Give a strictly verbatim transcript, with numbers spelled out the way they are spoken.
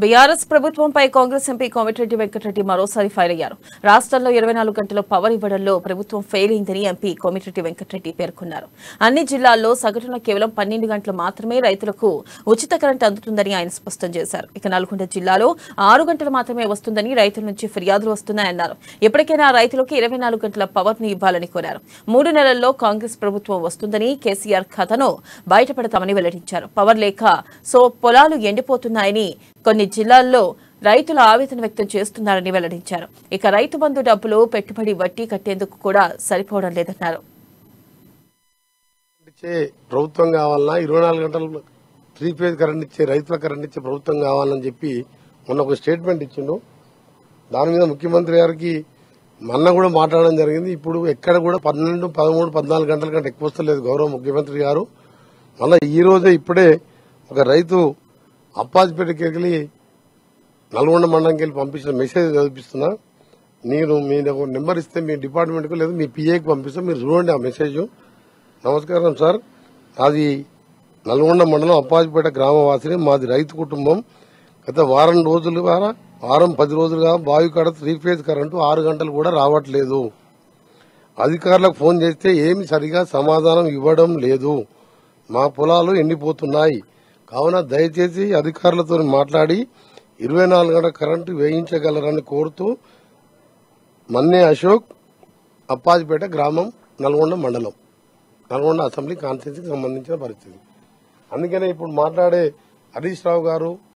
BRS ప్రభుత్వంపై Congress MP Komatireddy Venkatareddy మరోసారి fire అయ్యారు. రాష్ట్రంలో ఇరవై నాలుగు గంటల పవర్ ఇవ్వడంలో ప్రభుత్వం ఫెయిల్ అయిందని ఎంపీ కోమటిరెడ్డి వెంకటరెడ్డి పేర్కొన్నారు. అన్ని జిల్లాల్లో సగటున కేవలం పన్నెండు గంటలు మాత్రమే రైతులకు ఉచిత కరెంట్ అందుతుందని ఆయన స్పష్టం చేశారు. ఇక నల్గొండ జిల్లాలో ఆరు గంటలు మాత్రమే వస్తుందని రైతుల నుంచి ఫిర్యాదులు వస్తున్నాయన్నారు. ఎప్పటికైనా రైతులకు ఇరవై నాలుగు గంటల పవర్ ను ఇవ్వాలని కోరారు. మూడు నెలల్లో కాంగ్రెస్ ప్రభుత్వం వస్తుందని, కేసీఆర్ ఖాతాను బయటపడతామని వెల్లడించారు. పవర్ లేక సో పొలాలు ఎండిపోతున్నాయని కొన్ని జిల్లాల్లో రైతులు ఆవేదన వ్యక్తం చేస్తున్నారని వెల్లడించారు. ఇక రైతు బంధు డబ్బులు పెట్టుబడి వడ్డీ కట్టేందుకు కూడా సరిపోవడం లేదన్నారు. ప్రభుత్వం కావాలన్నా ఇరవై నాలుగు గంటలు త్రీ ఫేజ్ కరెంట్ ఇచ్చే రైతుల కరెంట్ ఇచ్చే ప్రభుత్వం కావాలని చెప్పి మొన్న ఒక స్టేట్మెంట్ ఇచ్చిండు. దాని మీద ముఖ్యమంత్రి గారికి మొన్న కూడా మాట్లాడడం జరిగింది. ఇప్పుడు ఎక్కడ కూడా పన్నెండు పదమూడు పద్నాలుగు గంటల కంటే ఎక్కువ వస్తలేదు గౌరవ ముఖ్యమంత్రి గారు. మళ్ళీ ఈ రోజే ఇప్పుడే ఒక రైతు అప్పాజిపేటకి వెళ్ళి నల్గొండ మండలంకి వెళ్ళి పంపించిన మెసేజ్ చదివిస్తున్నా. నేను మీ నెంబర్ ఇస్తే మీ డిపార్ట్మెంట్కు లేదా మీ పిఏకి పంపిస్తే మీరు చూడండి ఆ మెసేజ్. నమస్కారం సార్, అది నల్గొండ మండలం అప్పాజిపేట గ్రామవాసిని, మాది రైతు కుటుంబం. గత వారం రోజులు వారం పది రోజులుగా బావి కాడ త్రీ ఫేజ్ కరెంటు ఆరు గంటలు కూడా రావట్లేదు. అధికారులకు ఫోన్ చేస్తే ఏమి సరిగా సమాధానం ఇవ్వడం లేదు. మా పొలాలు ఎండిపోతున్నాయి. కావున దయచేసి అధికారులతో మాట్లాడి ఇరవై నాలుగు గంటల కరెంటు వేయించగలరని కోరుతూ మన్నే అశోక్, అప్పాజిపేట గ్రామం, నల్గొండ మండలం, నల్గొండ అసెంబ్లీ కాన్స్టిట్యూన్సీకి సంబంధించిన పరిస్థితి. అందుకనే ఇప్పుడు మాట్లాడే హరీష్ రావు గారు